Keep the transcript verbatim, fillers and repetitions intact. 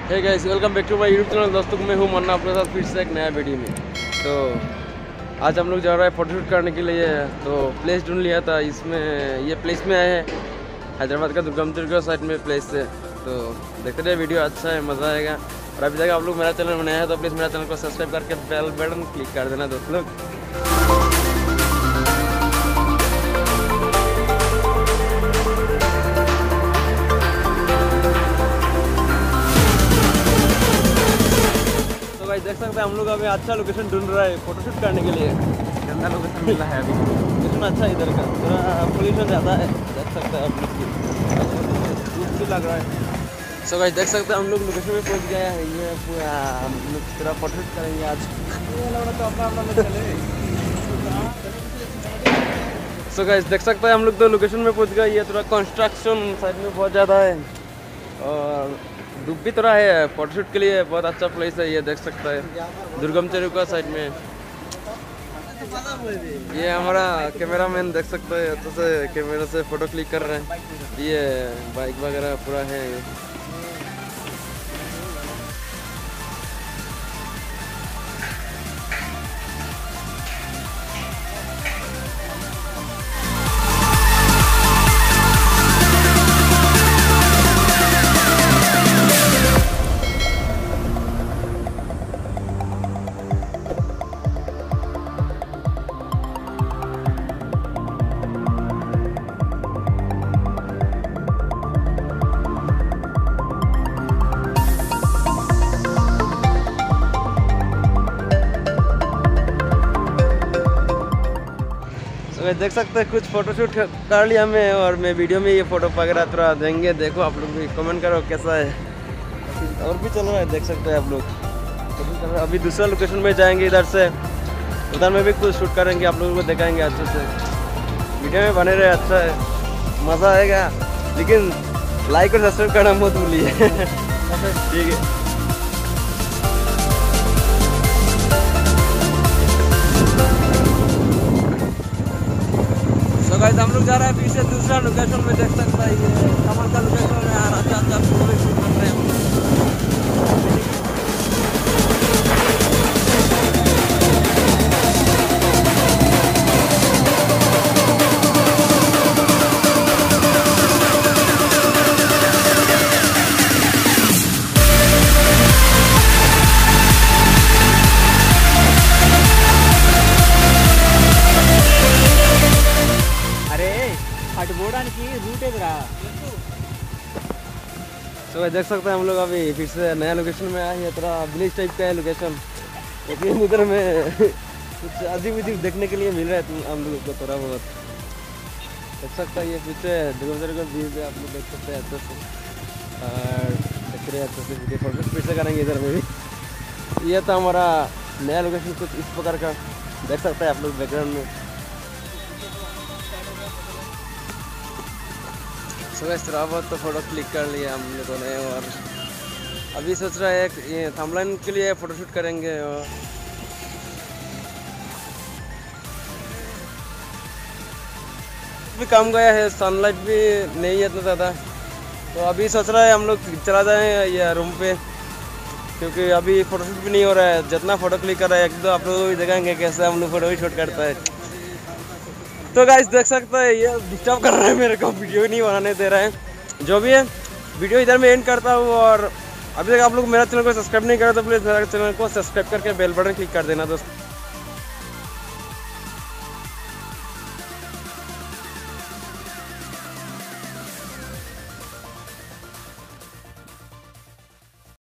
Hey guys, welcome back to my YouTube channel. दोस्तों मैं हूं मन्ना, आपके साथ फिर से एक नया वीडियो में। तो आज हम लोग जा रहे हैं फोटोशूट करने के लिए। तो प्लेस ढूंढ लिया था, इसमें ये प्लेस में आए हैं, हैदराबाद का दुर्गम दुर्गा साइड में प्लेस है। तो देखते रहे, वीडियो अच्छा है, मज़ा आएगा। और अभी तक आप लोग मेरा चैनल बनाया है तो प्लीज़ मेरा चैनल को सब्सक्राइब करके बेल बटन क्लिक कर देना दोस्त लोग। देख सकते हैं हम लोग अभी अच्छा लोकेशन ढूंढ रहा है फोटोशूट करने के लिए। गंदा लोकेशन मिला है अभी, लेकिन अच्छा है इधर का, थोड़ा पोल्यूशन ज़्यादा है, देख सकते हैं आप लोग, धूप भी लग रहा है। सो गाइस देख सकते हैं हम लोग लोकेशन में पहुंच गया है। ये पूरा हम लोग पूरा फोटोशूट करेंगे आज। सो गाइस देख सकते हैं हम लोग तो लोकेशन में पहुंच गए। ये थोड़ा कंस्ट्रक्शन साइड में बहुत ज़्यादा है और धूप भी थोड़ा है। फोटोशूट के लिए बहुत अच्छा प्लेस है, ये देख सकता है दुर्गम चरुका साइड में। ये हमारा कैमरामैन देख सकता है, अच्छे से कैमरा से फोटो क्लिक कर रहे हैं। ये बाइक वगैरह पूरा है। तो देख सकते हैं कुछ फोटोशूट कर लिया मैं, और मैं वीडियो में ये फोटो वगैरह थोड़ा देंगे। देखो आप लोग भी कमेंट करो कैसा है। और भी चल रहा है, देख सकते हैं आप लोग। अभी दूसरा लोकेशन में जाएंगे, इधर से उधर में भी कुछ शूट करेंगे, आप लोगों को दिखाएंगे अच्छे से। वीडियो में बने रहे, अच्छा है, मज़ा आएगा। लेकिन लाइक और सब्सक्राइब करना मत भूलिए। ठीक है। गाइस हम लोग जा रहे हैं पीछे दूसरा लोकेशन में, देख सकता है ये कमल का लोकेशन है यार। अच्छा अच्छा फोटो शूट कर रहे हैं। तो देख सकते हैं हम लोग अभी फिर से नया लोकेशन में आए हैं। थोड़ा विलेज टाइप का है लोकेशन, लेकिन उधर में कुछ अजीब अजीब देखने के लिए मिल रहा है हम लोगों को थोड़ा बहुत। देख सकता है ये पीछे दुर्गम का व्यूज है, आप लोग देख सकते हैं अच्छे से। और देख रहे हैं अच्छे से, वीडियो फोटो फिर से करेंगे इधर में भी। ये तो हमारा नया लोकेशन कुछ इस प्रकार का देख सकते हैं आप लोग बैकग्राउंड में। सुबह थोड़ा बहुत तो फोटो क्लिक कर लिया हम लोगों ने, और अभी सोच रहा है ये थंबनेल के लिए फ़ोटोशूट करेंगे। और भी काम गया है, सनलाइट भी नहीं है इतना ज़्यादा। तो अभी सोच रहा है हम लोग चला जाएँ ये रूम पे, क्योंकि अभी फ़ोटोशूट भी नहीं हो रहा है। जितना फ़ोटो क्लिक कर रहा है, एक दो आप लोग भी देखेंगे कैसे हम लोग फ़ोटो भी शूट करता है। तो गाइस देख सकते हैं ये डिस्टर्ब कर रहा है मेरे को, वीडियो नहीं बनाने दे रहा है। जो भी है वीडियो इधर में एंड करता हूँ। और अभी तक आप लोग मेरा चैनल को सब्सक्राइब नहीं करा तो प्लीज़ मेरा चैनल को सब्सक्राइब करके बेल बटन क्लिक कर देना दोस्त।